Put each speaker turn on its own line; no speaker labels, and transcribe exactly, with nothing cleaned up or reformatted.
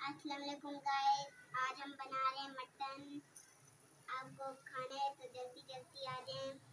अस्सलाम वालेकुम गाइस, आज हम बना रहे हैं मटन। आपको खाना है तो जल्दी जल्दी आ जाएं।